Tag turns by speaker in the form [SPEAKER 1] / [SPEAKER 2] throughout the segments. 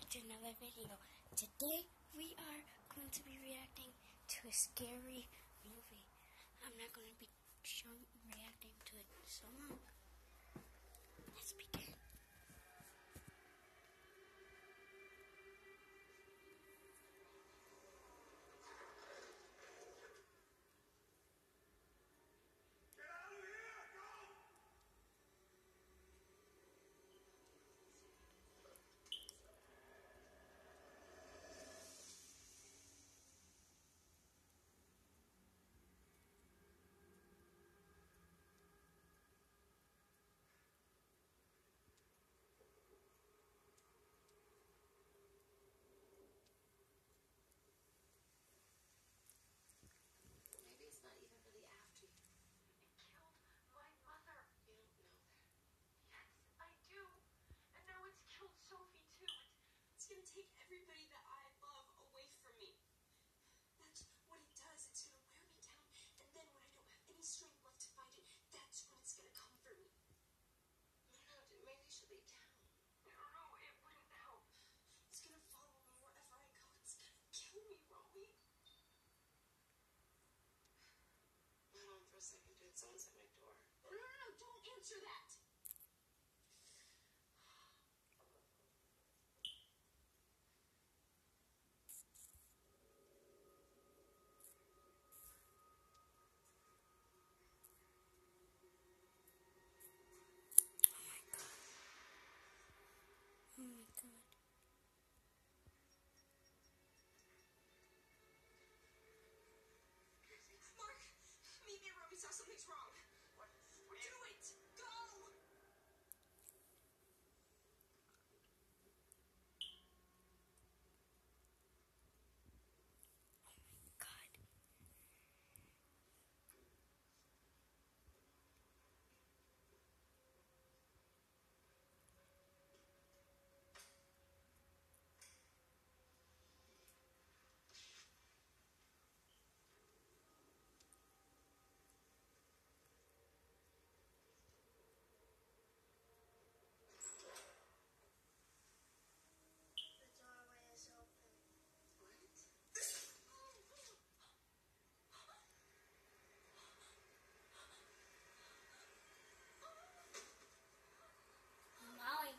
[SPEAKER 1] to another video. Today we are going to be reacting to a scary movie. I'm not going to be reacting to it so long. Let's begin.
[SPEAKER 2] It's not even really after you.
[SPEAKER 3] It killed my mother.
[SPEAKER 2] You don't know that.
[SPEAKER 3] Yes, I do. And now it's killed Sophie too. It's gonna take everybody that I love away from me. That's what it does. It's gonna wear me down. And then when I don't have any strength left to fight it, that's when it's gonna come for me.
[SPEAKER 2] No, maybe you should leave town.
[SPEAKER 3] No, it wouldn't help. It's gonna follow me wherever I go. It's gonna kill me, Romy.
[SPEAKER 2] Hold on for a second, dude. Someone's at my door.
[SPEAKER 3] No, don't answer that.
[SPEAKER 1] Oh my god.
[SPEAKER 3] Mark, meet me at Romy saw something's wrong.
[SPEAKER 2] What?
[SPEAKER 3] Do it! Go!
[SPEAKER 1] God.
[SPEAKER 2] The doorway is open. What?
[SPEAKER 1] Molly.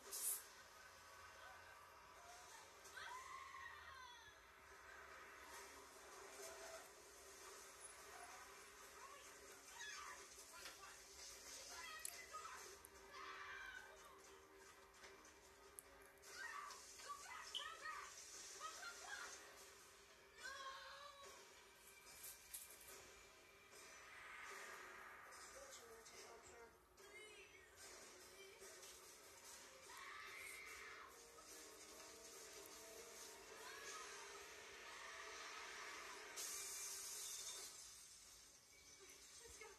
[SPEAKER 3] Let's go.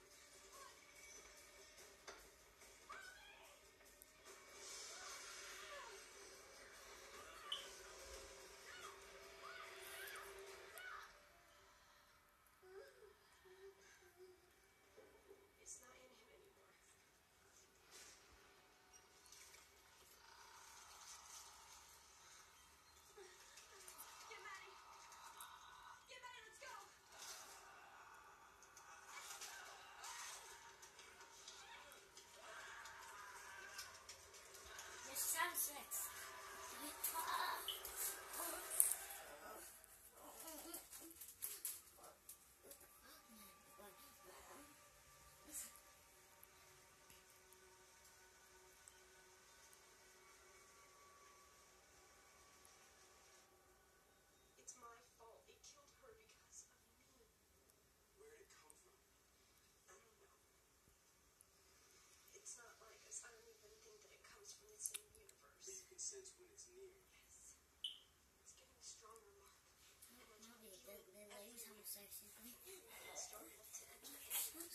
[SPEAKER 3] It's not in him anymore. Get Maddie! Get Maddie, let's go!
[SPEAKER 1] This sounds sex.
[SPEAKER 3] It's my fault. It killed her because of me.
[SPEAKER 4] Where did it come from?
[SPEAKER 3] I don't know. It's not like us. I don't even think that it comes from the same
[SPEAKER 4] But
[SPEAKER 3] universe.
[SPEAKER 4] you can sense when it's near.
[SPEAKER 3] Yes. It's getting stronger, Mark.
[SPEAKER 1] The lady's homosexual.
[SPEAKER 3] It's strong enough to enter him.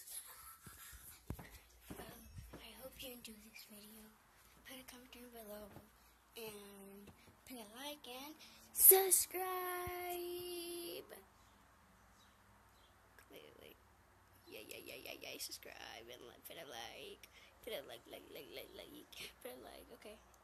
[SPEAKER 1] I hope you enjoyed this video. Put a comment down below and put a like and subscribe. Wait. Yeah. Subscribe and put a like. Put a like. Put a like. Okay.